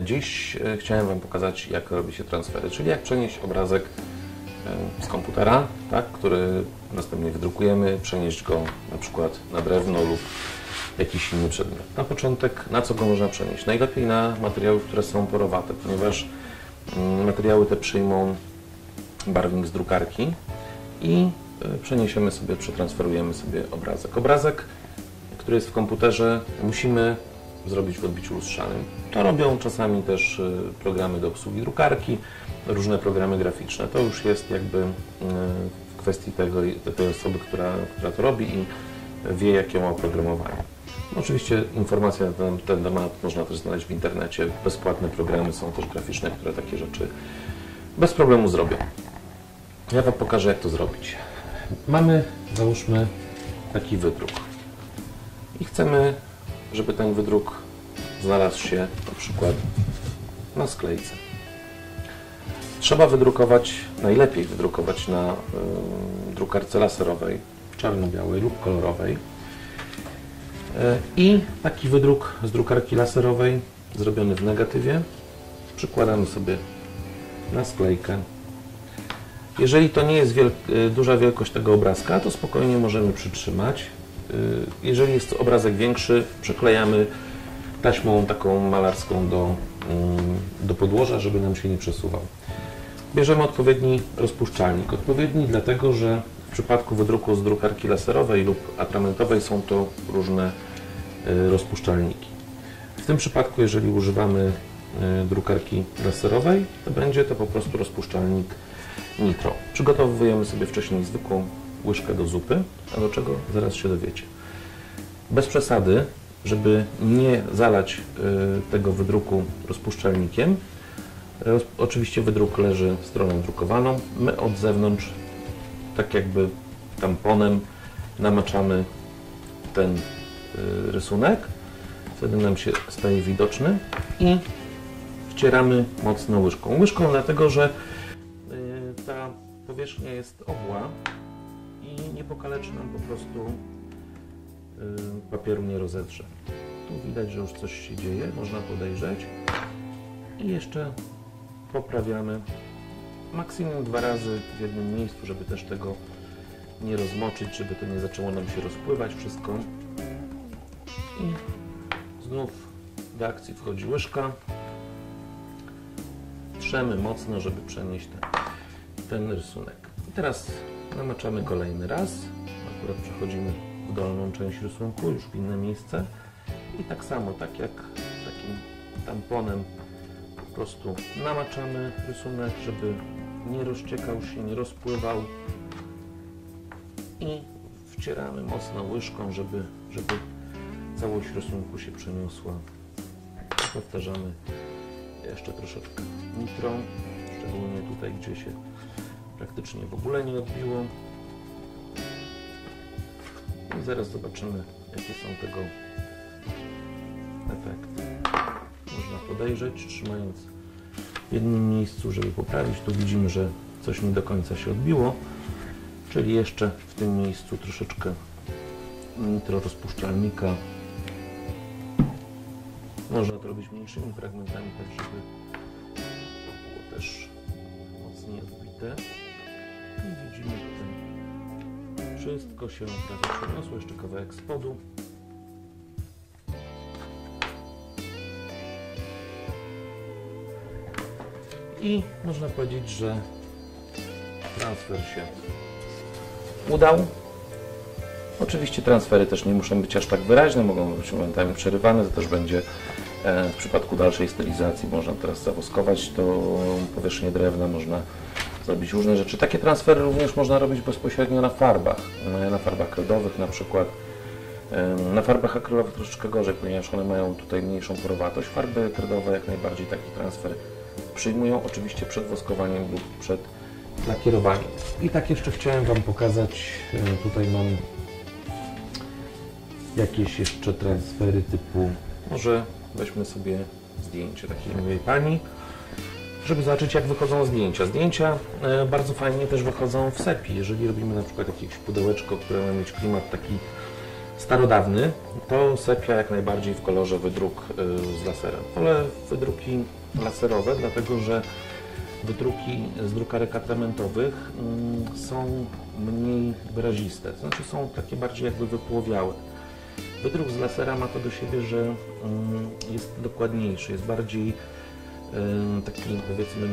Dziś chciałem Wam pokazać, jak robi się transfery, czyli jak przenieść obrazek z komputera, tak, który następnie wydrukujemy, przenieść go na przykład na drewno lub jakiś inny przedmiot. Na początek, na co go można przenieść? Najlepiej na materiały, które są porowate, ponieważ materiały te przyjmą barwnik z drukarki i przeniesiemy sobie, przetransferujemy sobie obrazek. Obrazek, który jest w komputerze, musimy zrobić w odbiciu lustrzanym. To robią czasami też programy do obsługi drukarki, różne programy graficzne. To już jest jakby w kwestii tej osoby, która to robi i wie, jakie ma oprogramowanie. Oczywiście informacje na ten temat można też znaleźć w internecie. Bezpłatne programy są też graficzne, które takie rzeczy bez problemu zrobią. Ja Wam pokażę, jak to zrobić. Mamy, załóżmy, taki wydruk i chcemy, żeby ten wydruk znalazł się na przykład na sklejce. Trzeba wydrukować, najlepiej wydrukować na drukarce laserowej, czarno-białej lub kolorowej. I taki wydruk z drukarki laserowej, zrobiony w negatywie, przykładamy sobie na sklejkę. Jeżeli to nie jest duża wielkość tego obrazka, to spokojnie możemy przytrzymać. Jeżeli jest to obrazek większy, przyklejamy taśmą taką malarską do podłoża, żeby nam się nie przesuwał. Bierzemy odpowiedni rozpuszczalnik. Odpowiedni dlatego, że w przypadku wydruku z drukarki laserowej lub atramentowej są to różne rozpuszczalniki. W tym przypadku, jeżeli używamy drukarki laserowej, to będzie to po prostu rozpuszczalnik nitro. Przygotowujemy sobie wcześniej zwykłą łyżkę do zupy, a do czego zaraz się dowiecie. Bez przesady, żeby nie zalać tego wydruku rozpuszczalnikiem. Oczywiście wydruk leży stroną drukowaną. My od zewnątrz, tak jakby tamponem, namaczamy ten rysunek. Wtedy nam się staje widoczny i wcieramy mocno łyżką. Łyżką dlatego, że ta powierzchnia jest obła i nie pokaleczy nam po prostu papieru, nie rozedrze. Tu widać, że już coś się dzieje, można podejrzeć. I jeszcze poprawiamy maksimum 2 razy w jednym miejscu, żeby też tego nie rozmoczyć, żeby to nie zaczęło nam się rozpływać wszystko. I znów do akcji wchodzi łyżka. Trzemy mocno, żeby przenieść ten rysunek. I teraz namaczamy kolejny raz. Akurat przechodzimy w dolną część rysunku, już w inne miejsce. I tak samo, tak jak takim tamponem, po prostu namaczamy rysunek, żeby nie rozciekał się, nie rozpływał. I wcieramy mocno łyżką, żeby całość rysunku się przeniosła. Powtarzamy jeszcze troszeczkę nitro, szczególnie tutaj, gdzie się praktycznie w ogóle nie odbiło. I zaraz zobaczymy, jakie są tego efekty. Można podejrzeć, trzymając w jednym miejscu, żeby poprawić. Tu widzimy, że coś nie do końca się odbiło, czyli jeszcze w tym miejscu troszeczkę nitro rozpuszczalnika. Można to robić mniejszymi fragmentami, tak żeby to było też mocniej odbite. I widzimy, że wszystko się prawie przeniosło. Jeszcze kawałek spodu. I można powiedzieć, że transfer się udał. Oczywiście transfery też nie muszą być aż tak wyraźne, mogą być momentami przerywane, to też będzie w przypadku dalszej stylizacji. Można teraz zawoskować to powierzchnię drewna, można zrobić różne rzeczy. Takie transfery również można robić bezpośrednio na farbach kredowych na przykład. Na farbach akrylowych troszeczkę gorzej, ponieważ one mają tutaj mniejszą porowatość. Farby kredowe jak najbardziej taki transfer przyjmują, oczywiście przed woskowaniem lub przed lakierowaniem. I tak jeszcze chciałem Wam pokazać, tutaj mam jakieś jeszcze transfery typu, może weźmy sobie zdjęcie takiej miłej pani, żeby zobaczyć, jak wychodzą zdjęcia. Zdjęcia bardzo fajnie też wychodzą w sepii. Jeżeli robimy na przykład jakieś pudełeczko, które ma mieć klimat taki starodawny, to sepia jak najbardziej w kolorze wydruk z laserem. Wolę wydruki laserowe, dlatego że wydruki z drukarek atramentowych są mniej wyraziste, to znaczy są takie bardziej jakby wypłowiałe. Wydruk z lasera ma to do siebie, że jest dokładniejszy, jest bardziej taki, powiedzmy,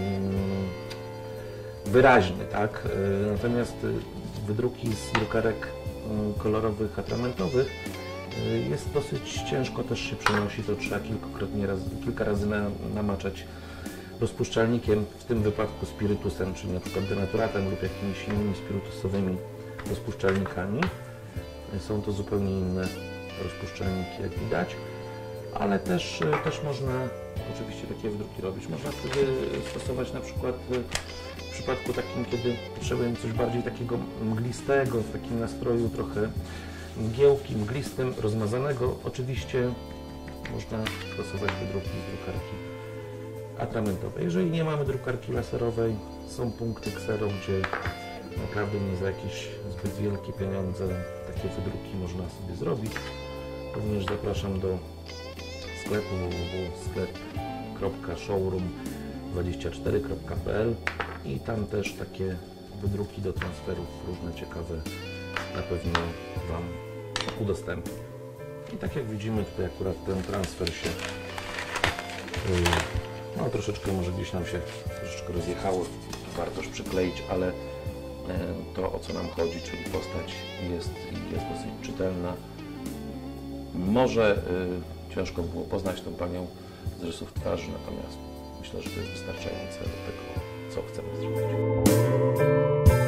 wyraźny, tak? Natomiast wydruki z drukarek kolorowych atramentowych jest dosyć ciężko też się przenosi, to trzeba kilka razy namaczać rozpuszczalnikiem, w tym wypadku spirytusem, czyli na przykład denaturatem lub jakimiś innymi spirytusowymi rozpuszczalnikami. Są to zupełnie inne rozpuszczalniki, jak widać, ale też można oczywiście takie wydruki robić. Można wtedy stosować na przykład w przypadku takim, kiedy potrzebujemy coś bardziej takiego mglistego, w takim nastroju trochę mgiełki, mglistym, rozmazanego. Oczywiście można stosować wydruki z drukarki atramentowej. Jeżeli nie mamy drukarki laserowej, są punkty ksero, gdzie naprawdę nie za jakieś zbyt wielkie pieniądze takie wydruki można sobie zrobić. Również zapraszam do sklepu www.sklep.showroom24.pl i tam też takie wydruki do transferów różne ciekawe na pewno Wam udostępnię. I tak jak widzimy, tutaj akurat ten transfer się no troszeczkę może gdzieś nam się troszeczkę rozjechało, warto już przykleić, ale to, o co nam chodzi, czyli postać jest dosyć czytelna. Może ciężko było poznać tą panią z rysów twarzy, natomiast myślę, że to jest wystarczające do tego, co chcemy zrobić.